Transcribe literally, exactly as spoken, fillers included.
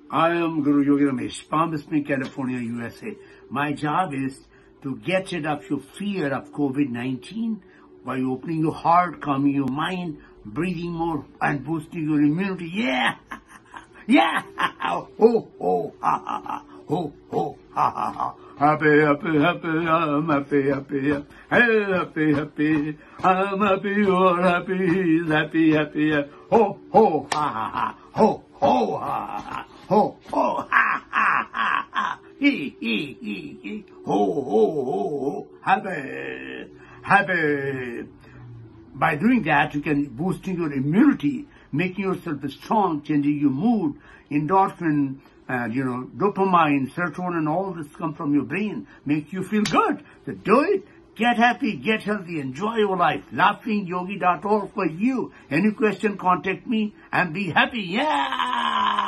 I am Guru Yogi Ramesh, Palm Springs, California, U S A. My job is to get rid of your fear of COVID nineteen by opening your heart, calming your mind, breathing more, and boosting your immunity. Yeah! Yeah! Ho, ho, ha, ha, ha. Ho, ho, ha, ha, ha. Happy, happy, happy, I'm happy, happy, happy, happy, happy, I'm happy, you're happy, he's happy, happy, ho, ho, ha, ha, ha, ho, ho, ha, ha, ho, ho, ha, ha, ha, ha, he, he, he, he, ho, ho, ho, ho, happy, happy. By doing that, you can boosting your immunity, making yourself strong, changing your mood, endorphin, and, you know, dopamine, serotonin, all this come from your brain, make you feel good. So do it. Get happy, get healthy, enjoy your life. laughing yogi dot org for you. Any question, contact me and be happy. Yeah!